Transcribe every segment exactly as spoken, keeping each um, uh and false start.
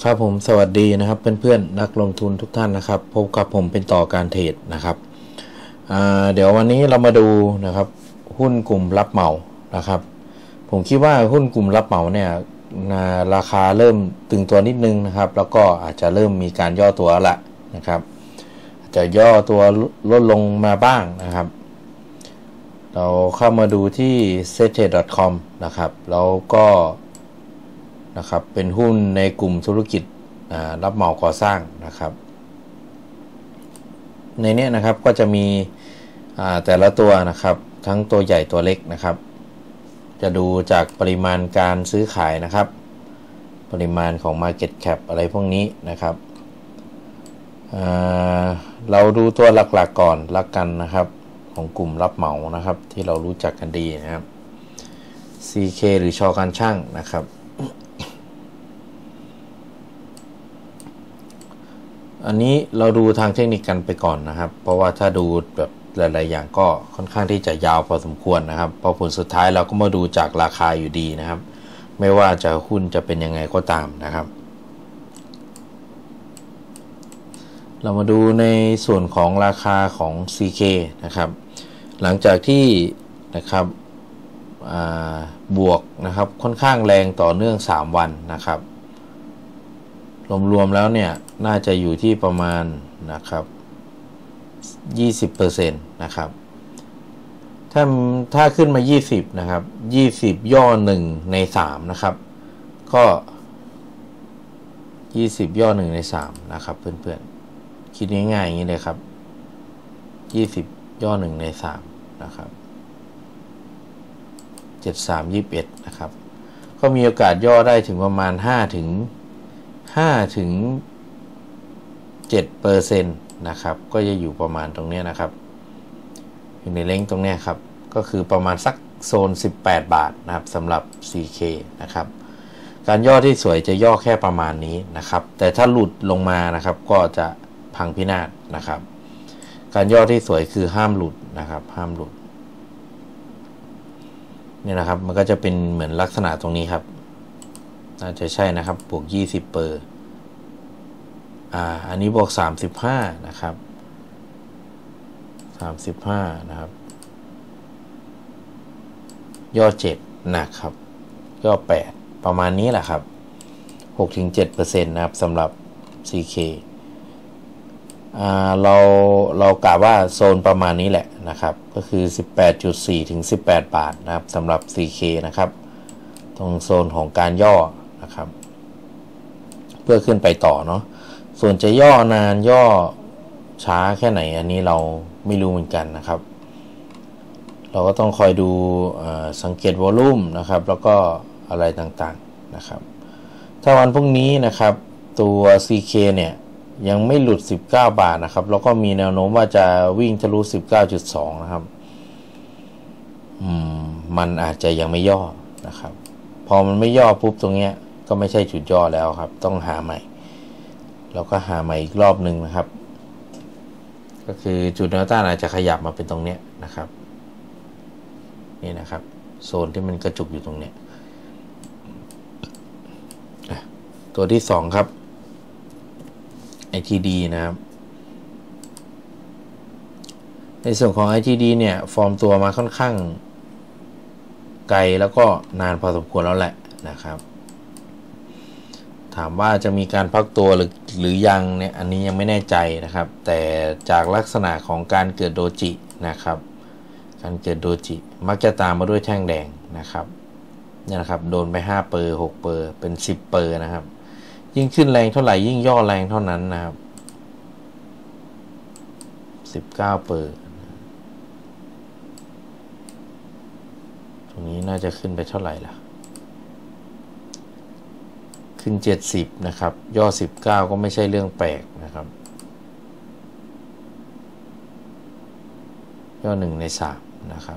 ครับผมสวัสดีนะครับเพื่อนๆนักลงทุนทุกท่านนะครับพบกับผมเป็นต่อการเทรดนะครับเดี๋ยววันนี้เรามาดูนะครับหุ้นกลุ่มรับเหมานะครับผมคิดว่าหุ้นกลุ่มรับเหมาเนี่ยราคาเริ่มตึงตัวนิดนึงนะครับแล้วก็อาจจะเริ่มมีการย่อตัวละนะครับอาจจะย่อตัวลดลงมาบ้างนะครับเราเข้ามาดูที่ เซ็ตเทรด ดอท คอม นะครับแล้วก็นะครับเป็นหุ้นในกลุ่มธุรกิจรับเหมาก่อสร้างนะครับในนี้นะครับก็จะมีแต่ละตัวนะครับทั้งตัวใหญ่ตัวเล็กนะครับจะดูจากปริมาณการซื้อขายนะครับปริมาณของ Market Cap อะไรพวกนี้นะครับเราดูตัวหลักๆก่อนละกันนะครับของกลุ่มรับเหมานะครับที่เรารู้จักกันดีนะครับ ซี เค หรือชอการช่างนะครับอันนี้เราดูทางเทคนิคกันไปก่อนนะครับเพราะว่าถ้าดูแบบหลายๆอย่างก็ค่อนข้างที่จะยาวพอสมควรนะครับเพราะผลสุดท้ายเราก็มาดูจากราคาอยู่ดีนะครับไม่ว่าจะหุ้นจะเป็นยังไงก็ตามนะครับเรามาดูในส่วนของราคาของ ซี เค นะครับหลังจากที่นะครับบวกนะครับค่อนข้างแรงต่อเนื่องสามวันนะครับรวมๆแล้วเนี่ยน่าจะอยู่ที่ประมาณนะครับ ยี่สิบเปอร์เซ็นต์ นะครับถ้าถ้าขึ้นมายี่สิบนะครับยี่สิบย่อหนึ่งในสามนะครับก็ยี่สิบย่อหนึ่งในสามนะครับเพื่อนๆคิดง่ายๆอย่างนี้เลยครับยี่สิบย่อหนึ่งในสามนะครับเจ็ด สาม ยี่สิบเอ็ดนะครับก็มีโอกาสย่อได้ถึงประมาณห้าถึงห้าถึงเจ็ดเปอร์เซ็นต์นะครับก็จะอยู่ประมาณตรงนี้นะครับอยู่ในเลนส์ตรงนี้ครับก็คือประมาณสักโซนสิบแปดบาทนะครับสำหรับ ซี เค นะครับการย่อที่สวยจะย่อแค่ประมาณนี้นะครับแต่ถ้าหลุดลงมานะครับก็จะพังพินาศนะครับการย่อที่สวยคือห้ามหลุดนะครับห้ามหลุดนี่นะครับมันก็จะเป็นเหมือนลักษณะตรงนี้ครับน่าจะใช่นะครับบวกยี่สิบเปอร์อ่าอันนี้บวกสามสิบห้านะครับสามสิบห้านะครับย่อเจ็ดนะครับย่อแปดประมาณนี้แหละครับ หกถึงเจ็ดเปอร์เซ็นต์ นะครับสำหรับ ซี เค อ่าเราเรากะว่าโซนประมาณนี้แหละนะครับก็คือ สิบแปดจุดสี่ ถึงสิบแปดบาทนะครับสำหรับ ซี เค นะครับตรงโซนของการย่อนะครับเพื่อขึ้นไปต่อเนาะส่วนจะย่อนานย่อช้าแค่ไหนอันนี้เราไม่รู้เหมือนกันนะครับเราก็ต้องคอยดูสังเกตวอลลุ่มนะครับแล้วก็อะไรต่างๆนะครับถ้าวันพรุ่งนี้นะครับตัว ซี เค เนี่ยยังไม่หลุดสิบเก้าบาทนะครับแล้วก็มีแนวโน้มว่าจะวิ่งทะลุ สิบเก้าจุดสอง นะครับอืมมันอาจจะยังไม่ย่อนะครับพอมันไม่ย่อปุ๊บตรงเนี้ยก็ไม่ใช่จุดย่อแล้วครับต้องหาใหม่แล้วก็หาใหม่อีกรอบหนึ่งนะครับก็คือจุดแนวต้านอาจจะขยับมาเป็นตรงเนี้ยนะครับนี่นะครับโซนที่มันกระจุกอยู่ตรงเนี้ยตัวที่สองครับ ไอ ที ดี นะครับในส่วนของ ไอ ที ดี เนี่ยฟอร์มตัวมาค่อนข้างไกลแล้วก็นานพอสมควรแล้วแหละนะครับถามว่าจะมีการพักตัวหรือหรือยังเนี่ยอันนี้ยังไม่แน่ใจนะครับแต่จากลักษณะของการเกิดโดจินะครับการเกิดโดจิมักจะตามมาด้วยแท่งแดงนะครับเนี่ยนะครับโดนไปห้าเปอร์หกเปอร์เป็นสิบเปอร์นะครับยิ่งขึ้นแรงเท่าไหร่ยิ่งย่อแรงเท่านั้นนะครับสิบเก้าเปอร์ตรงนี้น่าจะขึ้นไปเท่าไหร่ล่ะขึ้นเจ็ดสิบนะครับย่อสิบเก้าก็ไม่ใช่เรื่องแปลกนะครับย่อหนึ่งในสามนะครับ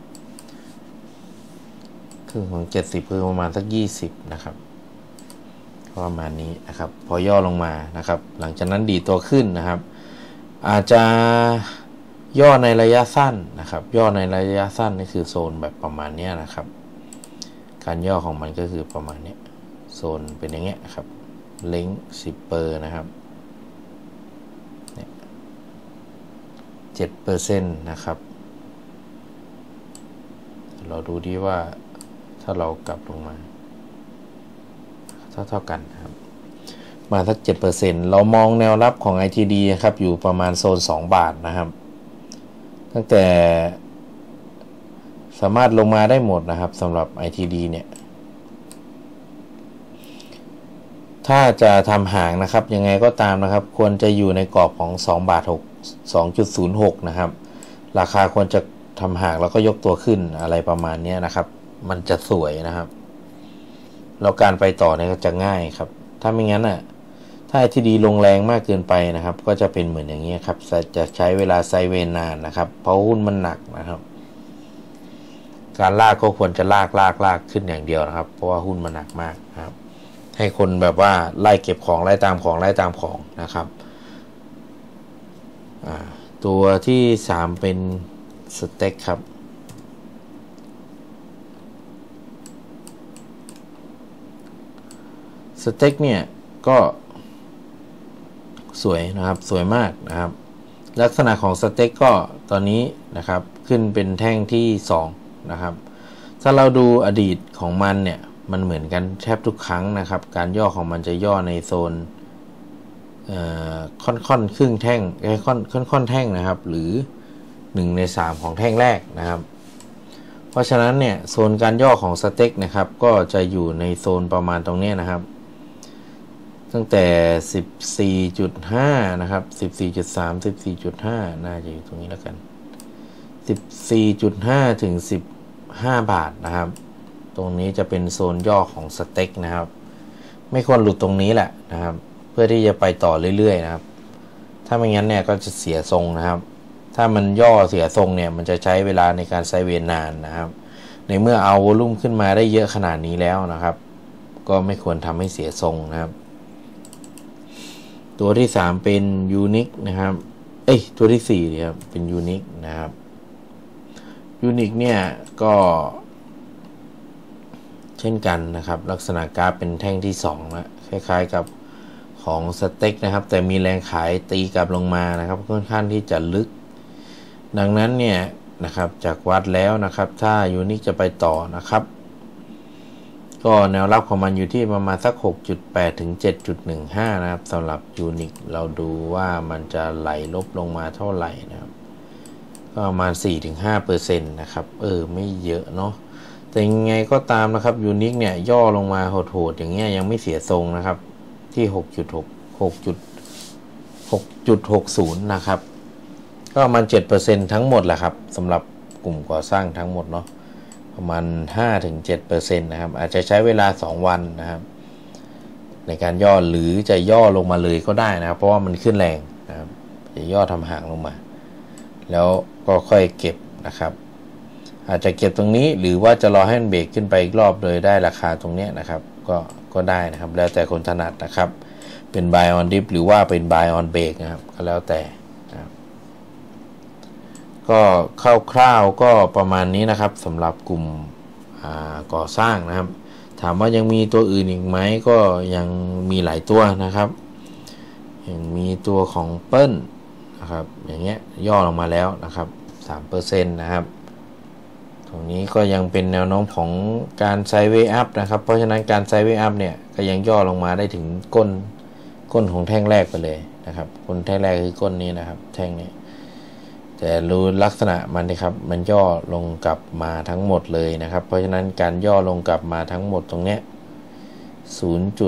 ครึ่งของเจ็ดสิบคือประมาณสักยี่สิบนะครับประมาณนี้นะครับพอย่อลงมานะครับหลังจากนั้นดีตัวขึ้นนะครับอาจจะย่อในระยะสั้นนะครับย่อในระยะสั้นนี่คือโซนแบบประมาณนี้นะครับการย่อของมันก็คือประมาณนี้โซนเป็นอย่างเงี้ยครับเล้งสิบเปอร์นะครับเจ็ดเปอร์เซ็นต์นะครับเราดูดีว่าถ้าเรากลับลงมาเท่าเท่ากันนะครับมาสัก เจ็ดเปอร์เซ็นต์ เรามองแนวรับของ ไอ ที ดี นะครับอยู่ประมาณโซนสองบาทนะครับตั้งแต่สามารถลงมาได้หมดนะครับสำหรับ ไอ ที ดี เนี่ยถ้าจะทำห่างนะครับยังไงก็ตามนะครับควรจะอยู่ในกรอบของสองบาทหก สองจุดศูนย์หก นะครับราคาควรจะทำห่างแล้วก็ยกตัวขึ้นอะไรประมาณนี้นะครับมันจะสวยนะครับแล้วการไปต่อเนี่ยก็จะง่ายครับถ้าไม่งั้นอ่ะถ้า ไอ ที ดี ลงแรงมากเกินไปนะครับก็จะเป็นเหมือนอย่างนี้ครับจะใช้เวลาไซด์เวย์นานนะครับเพราะหุ้นมันหนักนะครับการลากก็ควรจะลากลากลากขึ้นอย่างเดียวนะครับเพราะว่าหุ้นมันหนักมากนะครับให้คนแบบว่าไล่เก็บของไล่ตามของไล่ตามของนะครับตัวที่สามเป็นสเต็กครับสเต็กเนี่ยก็สวยนะครับสวยมากนะครับลักษณะของสเต็กก็ตอนนี้นะครับขึ้นเป็นแท่งที่สองนะครับถ้าเราดูอดีตของมันเนี่ยมันเหมือนกันแทบทุกครั้งนะครับการย่อของมันจะย่อในโซนค่อนค่อนครึ่งแท่งค่อนค่อนค่อนแท่งนะครับหรือหนึ่งในสามของแท่งแรกนะครับเพราะฉะนั้นเนี่ยโซนการย่อของสเต็กนะครับก็จะอยู่ในโซนประมาณตรงนี้นะครับตั้งแต่ สิบสี่จุดห้า นะครับ สิบสี่จุดสาม สิบสี่จุดห้า น่าจะอยู่ตรงนี้แล้วกัน สิบสี่จุดห้า ถึงสิบห้าบาทนะครับตรงนี้จะเป็นโซนย่อของสเต็กนะครับไม่ควรหลุดตรงนี้แหละนะครับเพื่อที่จะไปต่อเรื่อยๆนะครับถ้าไม่งั้นเนี่ยก็จะเสียทรงนะครับถ้ามันย่อเสียทรงเนี่ยมันจะใช้เวลาในการไซด์เวย์นานนะครับในเมื่อเอาวอลุ่มขึ้นมาได้เยอะขนาดนี้แล้วนะครับก็ไม่ควรทำให้เสียทรงนะครับตัวที่สามเป็นยูนิคนะครับเอ้ยตัวที่สี่ครับเป็นยูนิคนะครับยูนิคเนี่ยก็เช่นกันนะครับลักษณะกราฟเป็นแท่งที่สองนะคล้ายๆกับของสเต็กนะครับแต่มีแรงขายตีกลับลงมานะครับค่อนข้างที่จะลึกดังนั้นเนี่ยนะครับจากวัดแล้วนะครับถ้ายูนิคจะไปต่อนะครับก็แนวรับของมันอยู่ที่ประมาณสัก หกจุดแปด ถึง เจ็ดจุดหนึ่งห้า นะครับสำหรับยูนิคเราดูว่ามันจะไหลลบลงมาเท่าไหร่นะครับก็ประมาณ สี่ถึงห้าเปอร์เซ็นต์ นะครับเออไม่เยอะเนาะแต่ยังไงก็ตามนะครับยูนิคเนี่ยย่อลงมาโหดๆอย่างเงี้ยยังไม่เสียทรงนะครับที่ หกจุดหก หกจุดหกศูนย์ นะครับก็ประมาณ เจ็ดเปอร์เซ็นต์ ทั้งหมดแหละครับสำหรับกลุ่มก่อสร้างทั้งหมดเนาะประมาณ ห้าถึงเจ็ดเปอร์เซ็นต์ นะครับอาจจะใช้เวลาสองวันนะครับในการย่อหรือจะย่อลงมาเลยก็ได้นะครับเพราะว่ามันขึ้นแรงนะครับจะย่อทำห่างลงมาแล้วก็ค่อยเก็บนะครับอาจจะเก็บตรงนี้หรือว่าจะรอให้มันเบรกขึ้นไปอีกรอบโดยได้ราคาตรงนี้นะครับก็ก็ได้นะครับแล้วแต่คนถนัดนะครับเป็น buy on dip หรือว่าเป็น buy on break นะครับก็แล้วแต่นะครับก็คร่าวๆก็ประมาณนี้นะครับสำหรับกลุ่มก่อสร้างนะครับถามว่ายังมีตัวอื่นอีกไหมก็ยังมีหลายตัวนะครับยังมีตัวของเปิ้ลนะครับอย่างเงี้ยย่อลงมาแล้วนะครับ สามเปอร์เซ็นต์ นะครับตรงนี้ก็ยังเป็นแนวโน้มของการไซด์เวย์อัพนะครับเพราะฉะนั้นการไซด์เวย์อัพเนี่ยก็ยังย่อลงมาได้ถึงก้นก้นของแท่งแรกไปเลยนะครับก้นแท่งแรกคือก้นนี้นะครับแท่งนี้แต่รู้ลักษณะมันนะครับมันย่อลงกลับมาทั้งหมดเลยนะครับเพราะฉะนั้นการย่อลงกลับมาทั้งหมดตรงเนี้ย ศูนย์จุด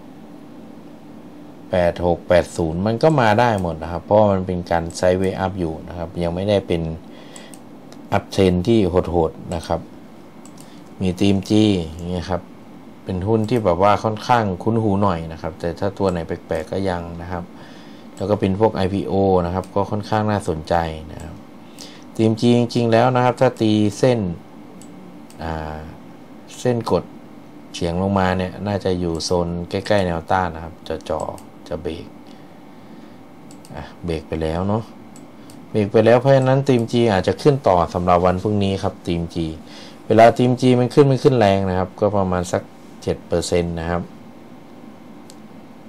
แปดหกแปดศูนย์ มันก็มาได้หมดนะครับเพราะมันเป็นการไซด์เวย์อัพอยู่นะครับยังไม่ได้เป็นอัพเทรนที่โหดๆนะครับมีทีม G อย่างเงี้ยครับเป็นหุ้นที่แบบว่าค่อนข้างคุ้นหูหน่อยนะครับแต่ถ้าตัวไหนแปลกๆก็ยังนะครับแล้วก็เป็นพวก ไอ พี โอ นะครับก็ค่อนข้างน่าสนใจนะครับทีม G จริงๆแล้วนะครับถ้าตีเส้นอ่าเส้นกดเฉียงลงมาเนี่ยน่าจะอยู่โซนใกล้ๆแนวต้านนะครับจะจ่อจะเบรกอ่ะเบรกไปแล้วเนาะเบรกไปแล้วเพราะฉะนั้นทีม G อาจจะขึ้นต่อสำหรับวันพรุ่งนี้ครับทีม G เวลาทีม G มันขึ้นไม่ขึ้นแรงนะครับก็ประมาณสัก เจ็ดเปอร์เซ็นต์ นะครับ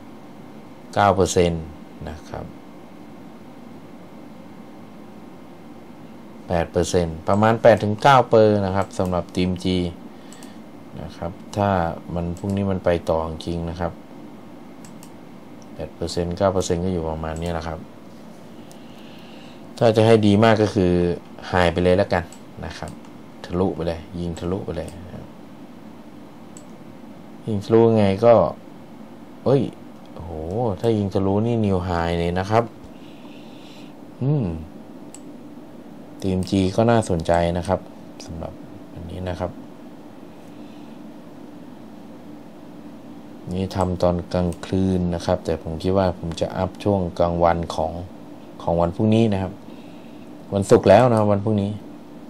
เก้าเปอร์เซ็นต์ นะครับ แปดเปอร์เซ็นต์ ประมาณ แปดถึงเก้า เปอร์นะครับสำหรับทีม G นะครับถ้ามันพรุ่งนี้มันไปต่อจริงนะครับ แปดเปอร์เซ็นต์ เก้าเปอร์เซ็นต์ ก็อยู่ประมาณนี้นะครับ ถ้าจะให้ดีมากก็คือหายไปเลยแล้วกันนะครับทะลุไปเลยยิงทะลุไปเลยยิงทะลุไงก็เอ้ยโอ้โหถ้ายิงทะลุนี่นิวไฮเลยนะครับอืมทีม G ก็น่าสนใจนะครับสำหรับอันนี้นะครับนี่ทำตอนกลางคืนนะครับแต่ผมคิดว่าผมจะอัพช่วงกลางวันของของวันพรุ่งนี้นะครับวันศุกร์แล้วนะวันพรุ่งนี้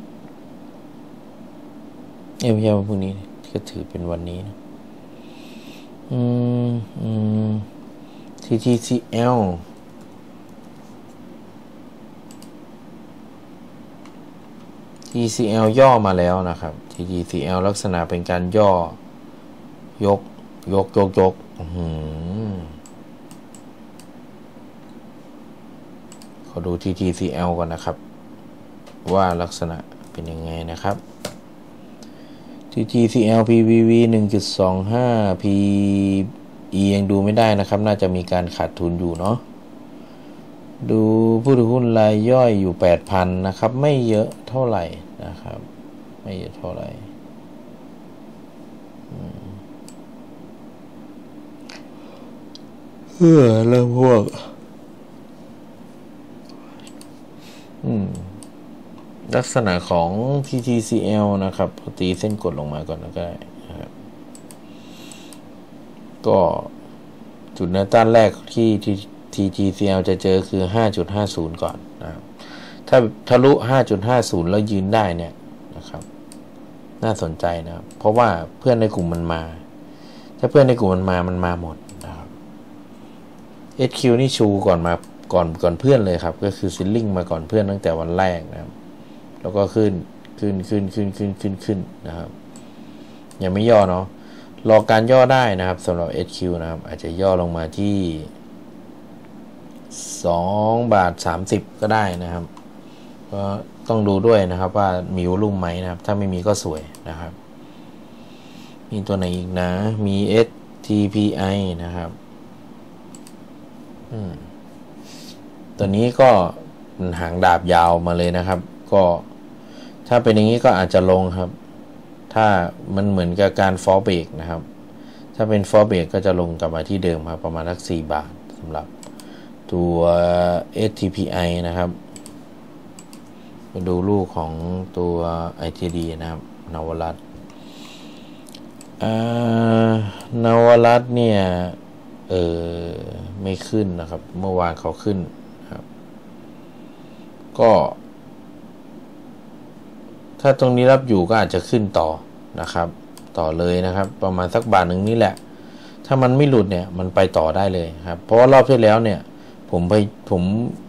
เอ้ยไม่ใช่วันพรุ่งนี้ก็ถือเป็นวันนี้นะอืมอืม ที ที ซี แอล ที ที ซี แอล ย่อมาแล้วนะครับ ที ที ซี แอล ลักษณะเป็นการย่อยกยกยกยกอืมขอดู ที ที ซี แอล ก่อนนะครับว่าลักษณะเป็นยังไงนะครับ ที ที ซี แอล พี วี วี หนึ่งจุดสองห้า พี อี ยังดูไม่ได้นะครับน่าจะมีการขาดทุนอยู่เนาะดูผู้ถือหุ้นรายย่อยอยู่ แปดพัน นะครับไม่เยอะเท่าไหร่นะครับไม่เยอะเท่าไหร่เออแล้วพวกอืมลักษณะของ ที ที ซี แอล นะครับตีเส้นกดลงมาก่อนก็ได้นะครับก็จุดแนวต้านแรกที่ ที ที ซี แอล จะเจอคือ ห้าจุดห้าศูนย์ ก่อนนะครับถ้าทะลุ ห้าจุดห้าศูนย์ แล้วยืนได้เนี่ยนะครับน่าสนใจนะครับเพราะว่าเพื่อนในกลุ่มมันมาถ้าเพื่อนในกลุ่มมันมามันมาหมดนะครับ เอส คิว นี่ชูก่อนมาก่อนก่อนเพื่อนเลยครับก็คือซิลลิ่งมาก่อนเพื่อนตั้งแต่วันแรกนะครับแล้วก็ขึ้นขึ้นขึ้นขึ้นขึ้นขึ้นขึ้นนะครับยังไม่ย่อเนาะรอการย่อได้นะครับสำหรับ เอส คิว นะครับอาจจะย่อลงมาที่สองบาทสามสิบก็ได้นะครับก็ต้องดูด้วยนะครับว่ามีวอลุ่มไหมนะครับถ้าไม่มีก็สวยนะครับมีตัวไหนอีกนะมี เอส ที พี ไอ นะครับอืมตัวนี้ก็หางดาบยาวมาเลยนะครับก็ถ้าเป็นอย่างนี้ก็อาจจะลงครับถ้ามันเหมือนกับการฟอลเบรกนะครับถ้าเป็นฟอลเบรกก็จะลงกลับมาที่เดิมครับประมาณสักสี่บาทสำหรับตัว เอส ที พี ไอ นะครับมาดูลูกของตัว ไอ ที ดี นะครับนวรัตน์นวรัตน์เนี่ยเออไม่ขึ้นนะครับเมื่อวานเขาขึ้นครับก็ถ้าตรงนี้รับอยู่ก็อาจจะขึ้นต่อนะครับต่อเลยนะครับประมาณสักบาทหนึ่งนี่แหละถ้ามันไม่หลุดเนี่ยมันไปต่อได้เลยครับเพราะว่ารอบที่แล้วเนี่ยผมไปผม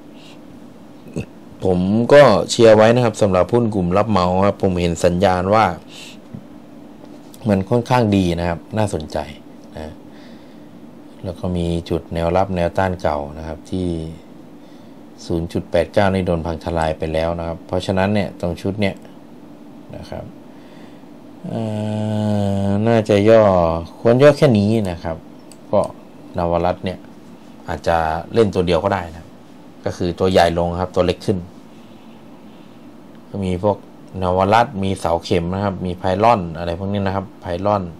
ผมก็เชียร์ไว้นะครับสำหรับหุ้นกลุ่มรับเหมาครับผมเห็นสัญญาณว่ามันค่อนข้างดีนะครับน่าสนใจนะแล้วก็มีจุดแนวรับแนวต้านเก่านะครับที่ ศูนย์จุดแปดเก้า นี่โดนพังทลายไปแล้วนะครับเพราะฉะนั้นเนี่ยตรงชุดเนี่ยนะครับน่าจะย่อควรย่อแค่นี้นะครับก็นวรัตน์เนี่ยอาจจะเล่นตัวเดียวก็ได้นะก็คือตัวใหญ่ลงครับตัวเล็กขึ้นก็มีพวกนวรัตน์มีเสาเข็มนะครับมีไพลอนอะไรพวกนี้นะครับไพลอน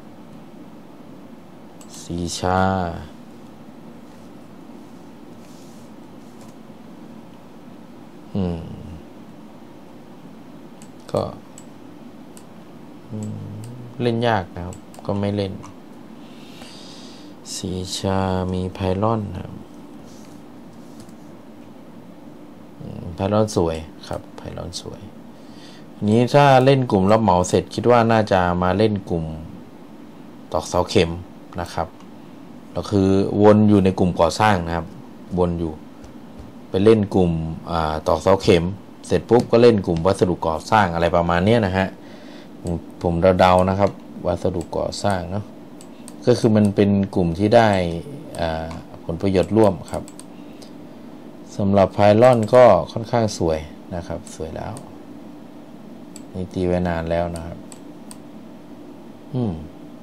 สีชาอืมก็เล่นยากนะครับก็ไม่เล่นสีชามีไพลอนครับไพลอนสวยครับไพลอนสวยนี้ถ้าเล่นกลุ่มรับเหมาเสร็จคิดว่าน่าจะมาเล่นกลุ่มตอกเสาเข็มนะครับก็คือวนอยู่ในกลุ่มก่อสร้างนะครับวนอยู่ไปเล่นกลุ่มตอกเสาเข็มเสร็จปุ๊บก็เล่นกลุ่มวัสดุก่อสร้างอะไรประมาณนี้นะฮะผมผมเดาๆนะครับวัสดุก่อสร้างเนาะก็คือมันเป็นกลุ่มที่ได้ผผลประโยชน์ร่วมครับสำหรับไพลอนก็ค่อนข้างสวยนะครับสวยแล้วนี่ตีไว้นานแล้วนะครับอืม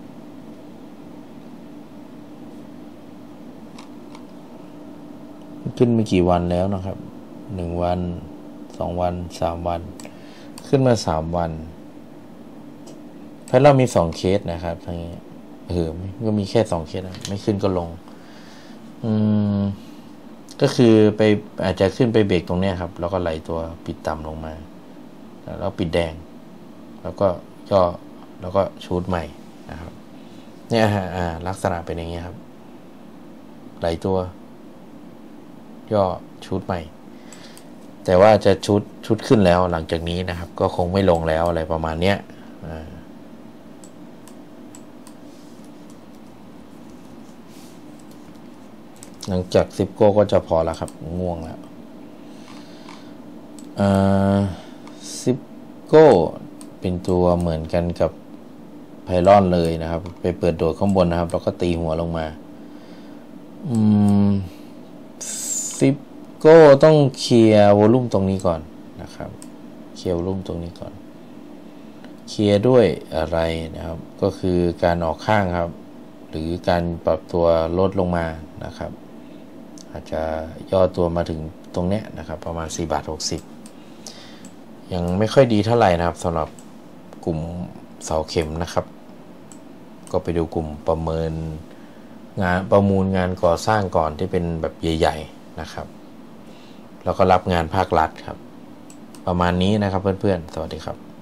ขึ้นมากี่วันแล้วนะครับหนึ่งวันสองวันสามวันขึ้นมาสามวันไพลอนมีสองเคสนะครับทั้งนี้เออก็มีแค่สองเคสนะไม่ขึ้นก็ลงอืมก็คือไปอาจจะขึ้นไปเบรกตรงเนี้ยครับแล้วก็ไหลตัวปิดต่ำลงมาแล้วปิดแดงแล้วก็ย่อแล้วก็ชูดใหม่นะครับเนี่ยฮะอ่าลักษณะเป็นอย่างเงี้ยครับไหลตัวย่อชูดใหม่แต่ว่าจะชุดชุดขึ้นแล้วหลังจากนี้นะครับก็คงไม่ลงแล้วอะไรประมาณเนี้ยอ่าหลังจากซิปโก้ก็จะพอแล้วครับง่วงแล้วซิปโก้เป็นตัวเหมือนกันกับไพลอนเลยนะครับไปเปิดโดดข้างบนนะครับแล้วก็ตีหัวลงมาอืมซิปโก้ต้องเคลียร์วอลลุ่มตรงนี้ก่อนนะครับเคลียร์วอลลุ่มตรงนี้ก่อนเคลียร์ด้วยอะไรนะครับก็คือการออกข้างครับหรือการปรับตัวลดลงมานะครับอาจจะย่อตัวมาถึงตรงเนี้ยนะครับประมาณสี่บาทหกสิบยังไม่ค่อยดีเท่าไหร่นะครับสำหรับกลุ่มเสาเข็มนะครับก็ไปดูกลุ่มประเมินงานประมูลงานก่อสร้างก่อนที่เป็นแบบใหญ่ๆนะครับแล้วก็รับงานภาครัฐครับประมาณนี้นะครับเพื่อนๆสวัสดีครับ